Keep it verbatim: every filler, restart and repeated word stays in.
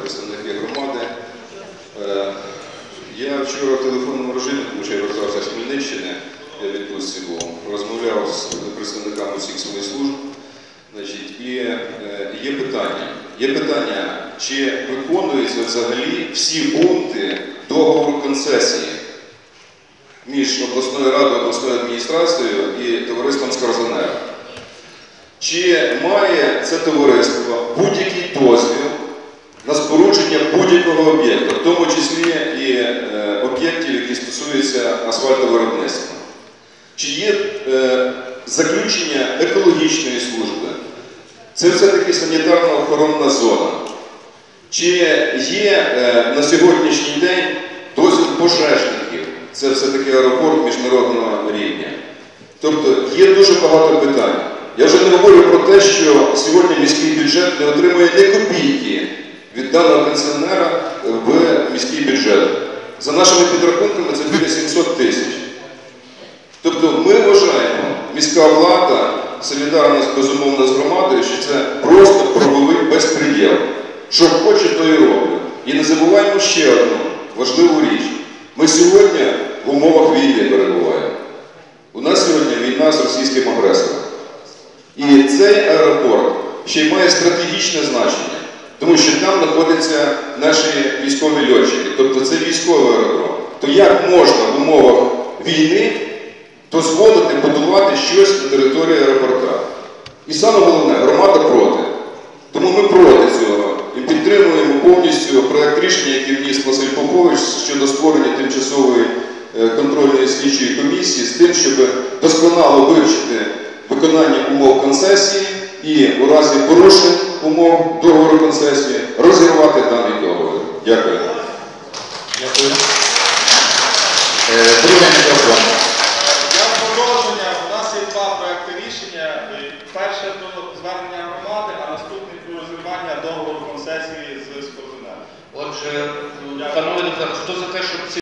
представники громади. Я вчора в телефонному режимі, тому що я вертався з Хмельниччини, я відпустці був, розмовляв з представниками всіх своїх служб. Значить, і є питання. Є питання, чи виконуються взагалі всі пункти договору концесії між обласною радою, обласною адміністрацією і товариством Скорзонера. Чи має це товариство будь-який дозвіл на спорудження будь-якого об'єкта, в тому числі і е, об'єктів, які стосуються асфальтовиробництва? Чи є е, заключення екологічної служби? Це все-таки санітарно-охоронна зона. Чи є е, на сьогоднішній день дозвіл пожежників? Це все-таки аеропорт міжнародного рівня. Тобто є дуже багато питань. Я вже не говорю про те, що сьогодні міський бюджет не отримує ні копійки від даного концесіонера в міський бюджет. За нашими підрахунками це буде сімсот тисяч. Тобто ми вважаємо, міська влада, солідарна безумовно з громадою, що це просто правовий безпреділ. Що хоче, то і роблять. І не забуваємо ще одну важливу річ. Ми сьогодні в умовах війни перебуваємо. У нас сьогодні війна з російським агресором. І цей аеропорт ще й має стратегічне значення, тому що там знаходяться наші військові льотчики, тобто це військовий аеродром. То як можна в умовах війни дозволити будувати щось на території аеропорта? І саме головне, громада проти. Тому ми проти цього і підтримуємо повністю проєкт рішення, який вніс Василь Попович щодо створення тимчасової контрольної слідчої комісії з тим, щоб досконало вивчити виконання умов концесії і у разі порушень умов договору концесії розірвати даний договір. Дякую. Дякую. Другий мікрофон. Для продовження у нас є два проекти рішення. Перше про звернення громади, а наступний про розірвання договору концесії з Скорзонером. Отже, панове депутати, хто за те, щоб ці